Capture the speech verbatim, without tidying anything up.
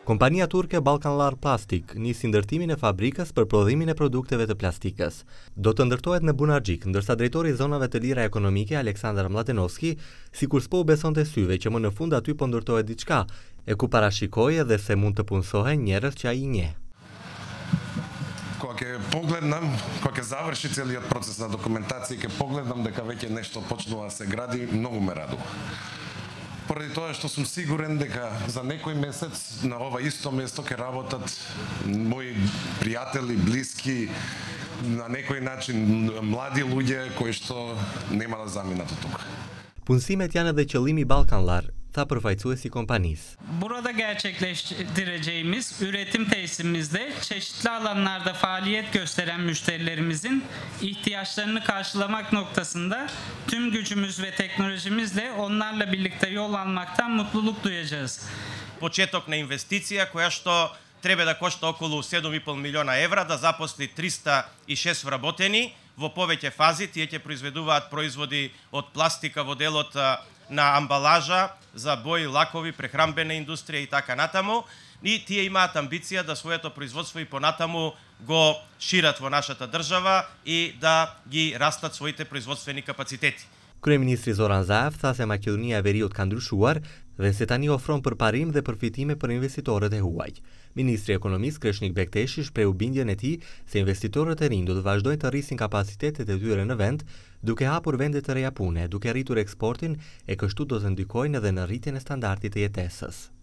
Kompania turke Balkanlar Plastik nisi ndërtimin e fabrikës për prodhimin e produkteve të plastikës. Do të ndërtohet në Bunaxhik, ndërsa drejtori i zonave të lira ekonomike Aleksandar Mladenovski sikur s'po u besonte syve që më në fund aty po ndërtohet diçka, e ku parashikoi edhe se mund të punësohen njerëz që ai i njeh. Кога ќе погледнам, кога ќе заврши целиот процес на документација, ќе погледнам дека веќе нешто почнува да се гради, многу ме радува. Поради тоа што сум сигурен дека за некој месец на ова исто место ќе работат мои пријатели, блиски, на некој начин млади луѓе кои што нема да заминат од тука. Punësimet janë edhe qëllimi Balkanlar, tha përfaqësuesi i kompanisë. Burada gerçekleştireceğimiz üretim tesisimizde çeşitli alanlarda faaliyet gösteren müşterilerimizin ihtiyaçlarını karşılamak noktasında tüm gücümüz ve teknolojimizle onlarla birlikte yol almaktan mutluluk duyacağız. Почеток на инвестиција која што треба да кошта околу седум и пол милиона евра, да запосли триста и шест вработени. Во повеќе фази тие ќе произведуваат производи од пластика во делот на амбалажа, за бои, лакови, прехрамбена индустрија и така натаму. И тие имаат амбиција да своето производство и понатаму го шират во нашата држава и да ги растат своите производствени капацитети. Kryeministri Zoran Zaev tha se Maqedonia e Veriut ka ndryshuar dhe se tani ofron përparim dhe përfitime për investitorët e huaj. Ministri i Ekonomisë Kreshnik Bekteshi shprehu bindjen e tij se investitorët e rinj do të vazhdojnë të rrisin kapacitetet e tyre në vend, duke hapur vende të reja pune, duke rritur eksportin e kështu do të ndikojnë edhe në rritjen e standardit të jetesës.